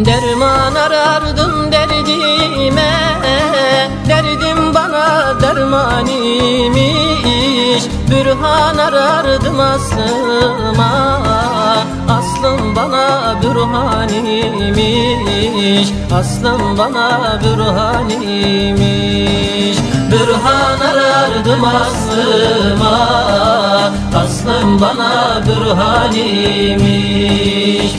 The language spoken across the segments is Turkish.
Derman arardım derdime, derdim bana derman imiş. Bürhan arardım aslıma, aslım bana bürhan imiş. Aslım bana bürhan imiş. Bürhan arardım aslıma, aslım bana bürhan imiş.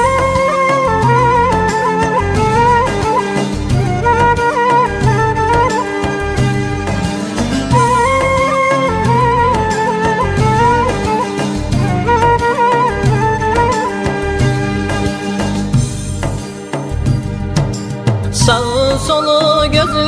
Sağı solu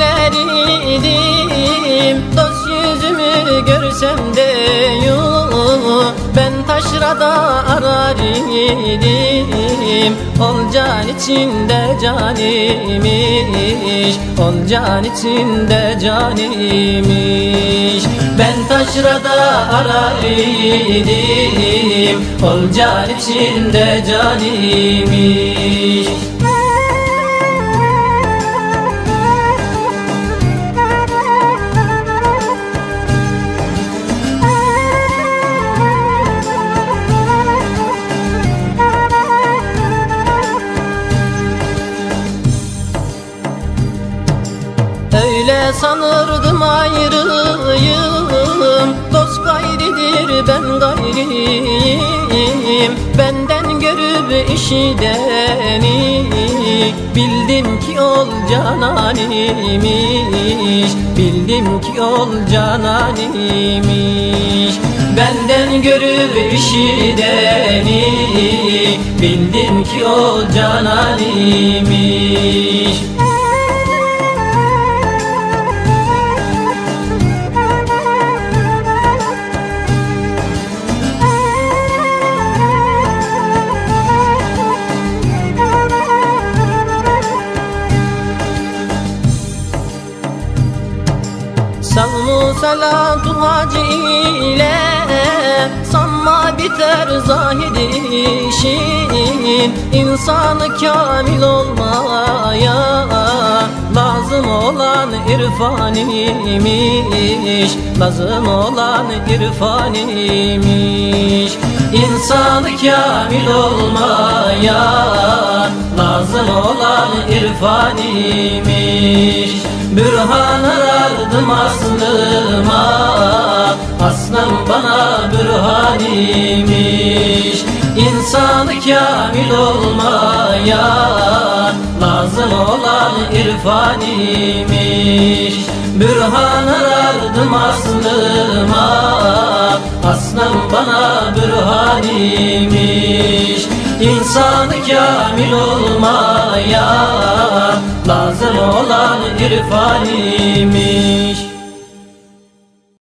gözleridim, dost yüzümü görsem de yok. Ben taşrada arar idim, ol can içinde can imiş. Ol can içinde can imiş. Ben taşrada arar idim, ol can içinde can imiş. Öyle sanırdım ayrıyım, dost gayridir ben gayriyim. Benden görüp işideni, bildim ki ol canan imiş. Bildim ki ol canan imiş. Benden görüp işideni, bildim ki ol canan imiş. Sallu salatu hacı ile sanma biter zahid işin. İnsanı kamil olmaya lazım olan irfan imiş. Lazım olan irfan imiş. İnsanı kamil olmaya lazım olan irfan imiş. Bürhan arardım aslıma, aslım bana bürhan imiş. İnsanı kamil olmaya lazım olan irfan imiş. Bürhan arardım aslıma, aslım bana bürhan imiş. İnsanı kamil olmaya lazım olan irfan imiş.